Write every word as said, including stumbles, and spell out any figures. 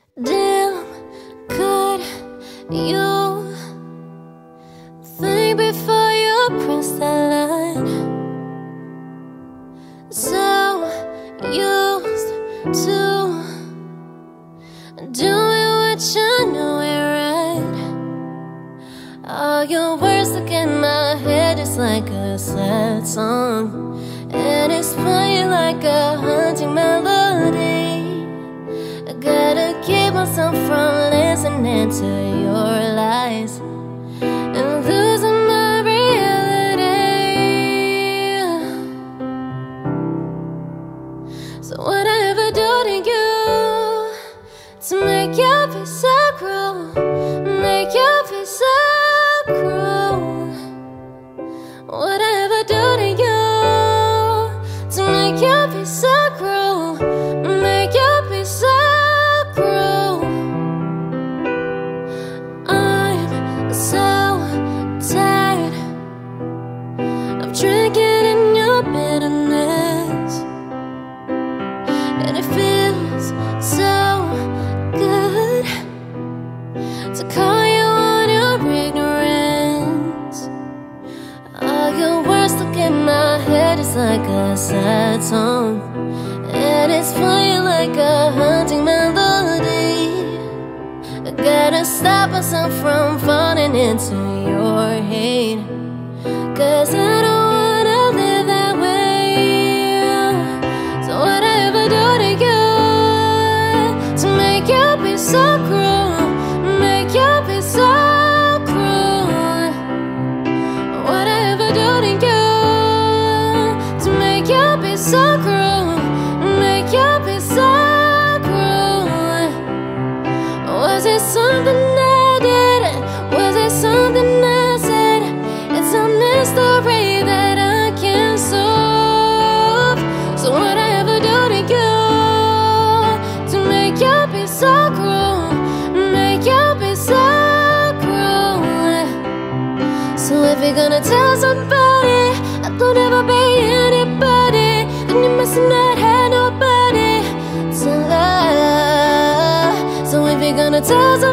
Damn, could you think before you press that line? So used to doing what you know ain't right. All your words stuck in my head just like a sad song, and it's playing like a haunting melody. I gotta keep myself from listening to your lies and losing my reality. So what I ever do to you to make you feel so cruel, make you feel so cruel? What I ever do to you to make you feel so cruel, make you feel so cruel? I'm so tired of drinking in your bitterness, and it feels so good to call you on your ignorance. All your words stuck in my head is like a sad song, and it's playing like a haunting melody. I gotta stop myself from falling into your hate, 'cause I don't wanna live that way. So what I ever do to you to make you be so cruel, make you be so cruel? What I ever do to you to make you be so cruel, make you be so cruel? Was it something I did? Was it something I said? It's a mystery that I can't solve. So what I ever do to you to make you be so cruel, make you be so cruel? So if you're gonna tell somebody I don't ever be anybody, then you must not have nobody to love. So if you're gonna tell somebody